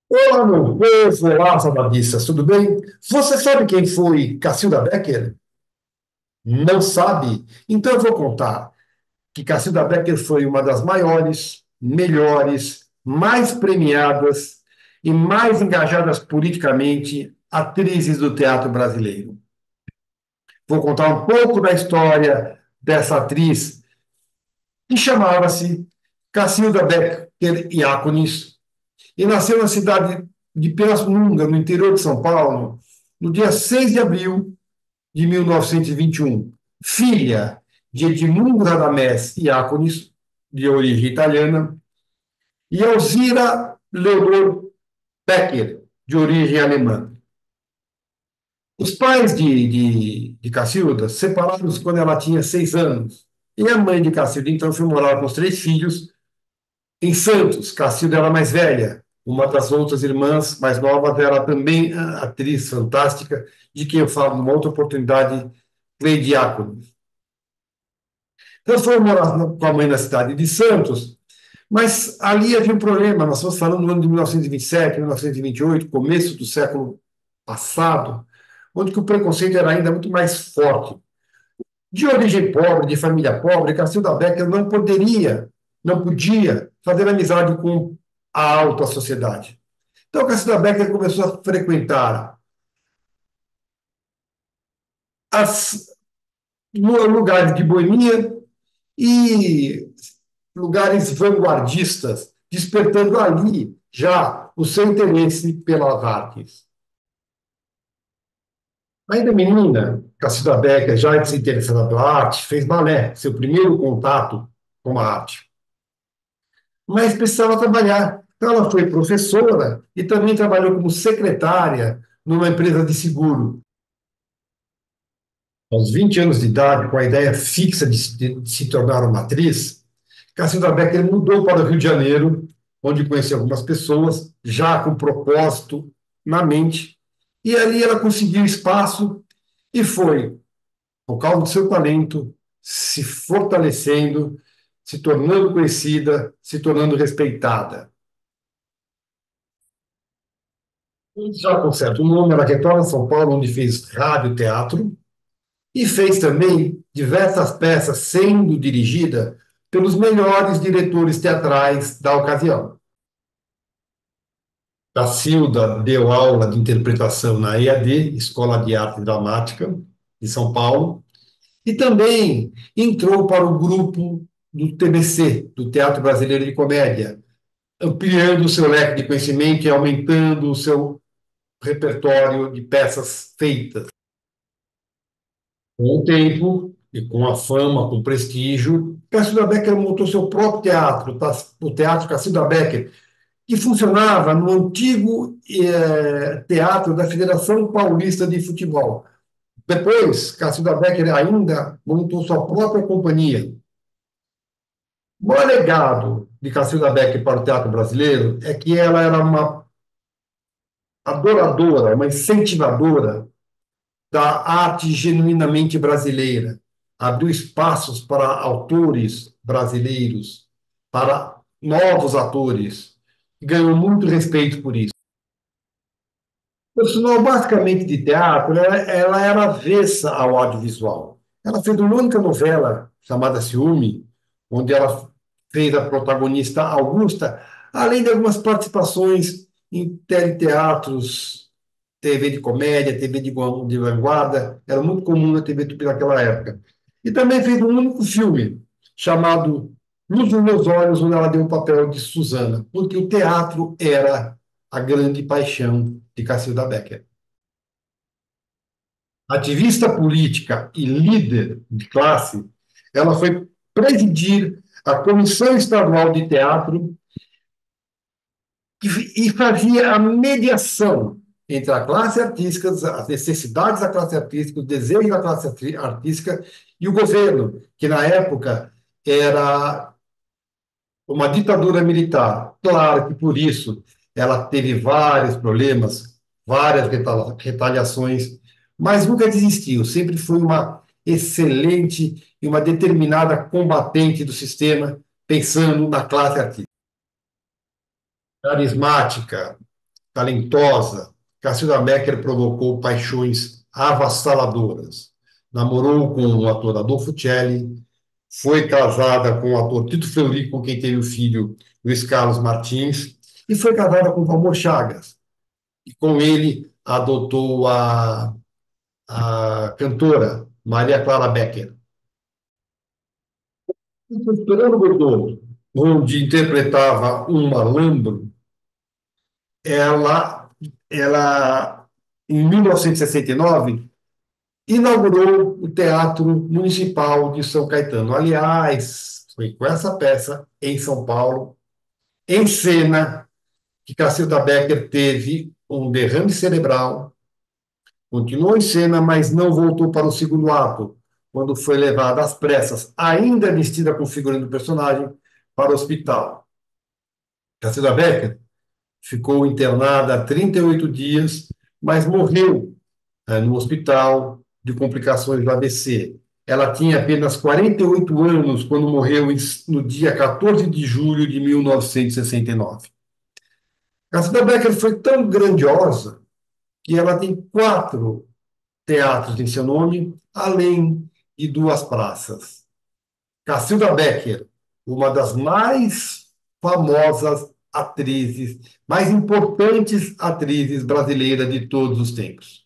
Olá, meu povo, olá, salvadistas, tudo bem? Você sabe quem foi Cacilda Becker? Não sabe? Então eu vou contar que Cacilda Becker foi uma das maiores, melhores, mais premiadas e mais engajadas politicamente atrizes do teatro brasileiro. Vou contar um pouco da história dessa atriz que chamava-se Cacilda Becker Iaconis e nasceu na cidade de Pirassununga, no interior de São Paulo, no dia 6 de abril de 1921. Filha de Edmundo Radamés Iaconis, de origem italiana, e Alzira Leonor Becker, de origem alemã. Os pais de Cacilda separaram-se quando ela tinha 6 anos. E a mãe de Cacilda, então, foi morar com os 3 filhos em Santos. Cacilda era mais velha. Uma das outras irmãs mais novas era também a atriz fantástica, de quem eu falo numa outra oportunidade, Cleide Diácono. Então, foram morar com a mãe na cidade de Santos, mas ali havia um problema. Nós estamos falando do ano de 1927, 1928, começo do século passado, onde que o preconceito era ainda muito mais forte. De origem pobre, de família pobre, Cacilda Becker não podia fazer amizade com a alta sociedade. Então, Cacilda Becker começou a frequentar as lugares de boemia e lugares vanguardistas, despertando ali já o seu interesse pelas artes. Ainda menina, Cacilda Becker, já se interessada pela arte, fez balé, seu primeiro contato com a arte. Mas precisava trabalhar. Então, ela foi professora e também trabalhou como secretária numa empresa de seguro. Aos 20 anos de idade, com a ideia fixa de se tornar uma atriz, Cacilda Becker mudou para o Rio de Janeiro, onde conheceu algumas pessoas, já com propósito na mente, e ali ela conseguiu espaço e foi, por causa do seu talento, se fortalecendo, se tornando conhecida, se tornando respeitada. Já com certo nome, ela retorna a São Paulo, onde fez rádio, teatro, e fez também diversas peças sendo dirigida pelos melhores diretores teatrais da ocasião. Cacilda deu aula de interpretação na EAD, Escola de Arte Dramática, de São Paulo, e também entrou para o grupo do TBC, do Teatro Brasileiro de Comédia, ampliando o seu leque de conhecimento e aumentando o seu repertório de peças feitas. Com o tempo e com a fama, com o prestígio, Cacilda Becker montou seu próprio teatro, o Teatro Cacilda Becker, que funcionava no antigo teatro da Federação Paulista de Futebol. Depois, Cacilda Becker ainda montou sua própria companhia. O maior legado de Cacilda Becker para o teatro brasileiro é que ela era uma adoradora, uma incentivadora da arte genuinamente brasileira. Abriu espaços para autores brasileiros, para novos atores. Ganhou muito respeito por isso. Profissional basicamente de teatro, ela era avessa ao audiovisual. Ela fez uma única novela chamada Ciúme, onde ela fez a protagonista Augusta, além de algumas participações em teleteatros, TV de comédia, TV de vanguarda, era muito comum na TV Tupi naquela época. E também fez um único filme, chamado Luz nos Meus Olhos, onde ela deu o papel de Susana, porque o teatro era a grande paixão de Cacilda Becker. Ativista política e líder de classe, ela foi presidir a Comissão Estadual de Teatro e fazia a mediação entre a classe artística, as necessidades da classe artística, os desejos da classe artística e o governo, que na época era uma ditadura militar. Claro que por isso ela teve vários problemas, várias retaliações, mas nunca desistiu, sempre foi uma excelente e uma determinada combatente do sistema, pensando na classe artística. Carismática, talentosa, Cacilda Becker provocou paixões avassaladoras. Namorou com o ator Adolfo Celli, foi casada com o ator Tito Fleury, com quem teve o filho Luiz Carlos Martins, e foi casada com Valmor Chagas. E com ele adotou a cantora Maria Clara Becker. Esperando Godot, onde interpretava um malandro, ela em 1969, inaugurou o Teatro Municipal de São Caetano. Aliás, foi com essa peça, em São Paulo, em cena, que Cacilda Becker teve um derrame cerebral, continuou em cena, mas não voltou para o segundo ato, quando foi levada às pressas, ainda vestida com o figurino do personagem, para o hospital. Cacilda Becker ficou internada há 38 dias, mas morreu no hospital de complicações do AVC. Ela tinha apenas 48 anos quando morreu no dia 14 de julho de 1969. Cacilda Becker foi tão grandiosa que ela tem 4 teatros em seu nome, além de 2 praças. Cacilda Becker, uma das mais famosas atrizes, mais importantes atrizes brasileiras de todos os tempos.